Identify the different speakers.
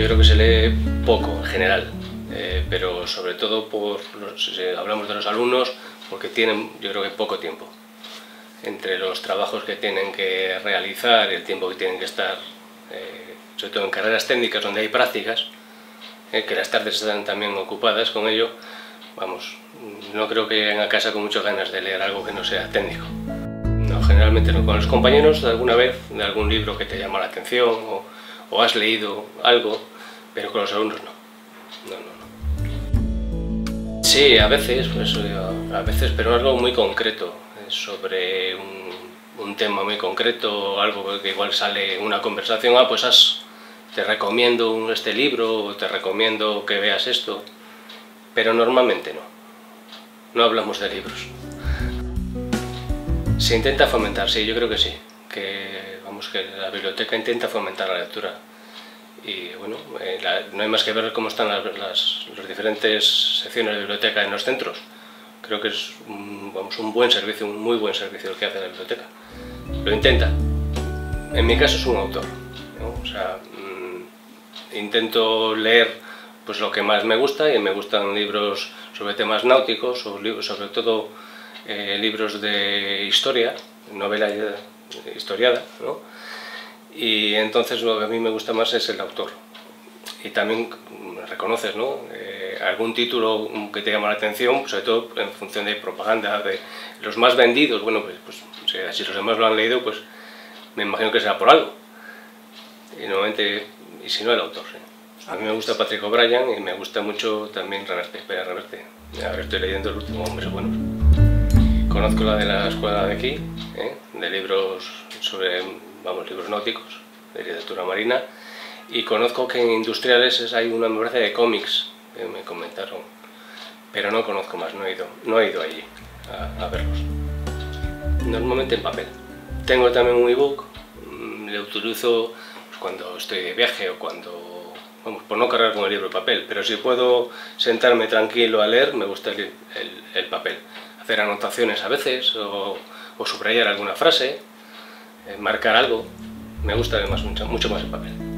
Speaker 1: Yo creo que se lee poco en general, pero sobre todo si hablamos de los alumnos, porque tienen, yo creo que poco tiempo. Entre los trabajos que tienen que realizar y el tiempo que tienen que estar, sobre todo en carreras técnicas donde hay prácticas, que las tardes están también ocupadas con ello, vamos, no creo que lleguen a casa con muchas ganas de leer algo que no sea técnico. No, generalmente no. Con los compañeros, alguna vez, de algún libro que te llama la atención o has leído algo, pero con los alumnos no. Sí, a veces, pero algo muy concreto, sobre un tema muy concreto, algo que igual sale en una conversación, te recomiendo este libro, o te recomiendo que veas esto, pero normalmente no hablamos de libros. Se intenta fomentar, sí, yo creo que sí, que la biblioteca intenta fomentar la lectura. Y bueno, no hay más que ver cómo están las diferentes secciones de biblioteca en los centros. Creo que es un buen servicio, un muy buen servicio el que hace la biblioteca. Lo intenta. En mi caso es un autor, ¿no? O sea, intento leer pues lo que más me gusta, y me gustan libros sobre temas náuticos, sobre todo libros de historia, novela historiada, ¿no? Y entonces lo que a mí me gusta más es el autor. Y también reconoces, ¿no? Algún título que te llama la atención, sobre todo en función de propaganda, de los más vendidos. Bueno, pues si los demás lo han leído, pues me imagino que será por algo. Y normalmente, y si no, el autor, ¿sí? A mí me gusta Patrick O'Brian y me gusta mucho también Reverte. Ahora estoy leyendo El último hombre bueno. Conozco la de la escuela de aquí, de libros sobre, libros náuticos, de literatura marina, y conozco que en Industriales hay una, me parece, de cómics, que me comentaron, pero no conozco más, no he ido allí a verlos. Normalmente en papel. Tengo también un ebook, le utilizo cuando estoy de viaje o cuando, por no cargar con el libro de papel, pero si puedo sentarme tranquilo a leer, me gusta el papel. Hacer anotaciones a veces, o subrayar alguna frase, marcar algo, me gusta además mucho más el papel.